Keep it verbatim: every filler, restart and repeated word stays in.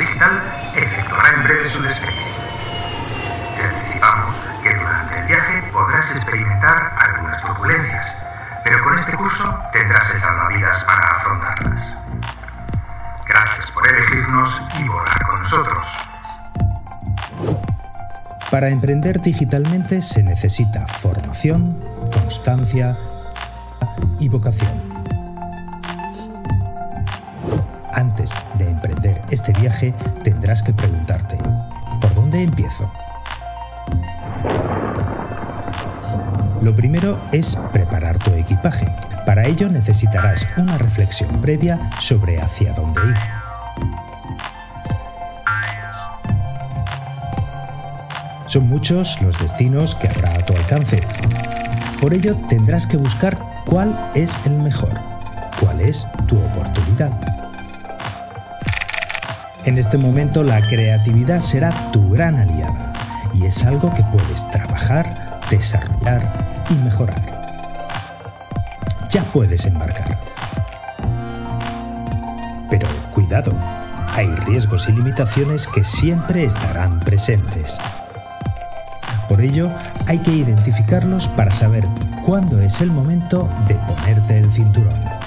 digital efectuará en breve su despegue. Te anticipamos que durante el viaje podrás experimentar algunas turbulencias, pero con este curso tendrás el salvavidas para afrontarlas. Gracias por elegirnos y volar con nosotros. Para emprender digitalmente se necesita formación, constancia y vocación. Antes de emprender este viaje tendrás que preguntarte, ¿por dónde empiezo? Lo primero es preparar tu equipaje. Para ello necesitarás una reflexión previa sobre hacia dónde ir. Son muchos los destinos que habrá a tu alcance. Por ello tendrás que buscar cuál es el mejor, cuál es tu oportunidad. En este momento la creatividad será tu gran aliada y es algo que puedes trabajar, desarrollar y mejorar. Ya puedes embarcar. Pero cuidado, hay riesgos y limitaciones que siempre estarán presentes. Por ello, hay que identificarlos para saber cuándo es el momento de ponerte el cinturón.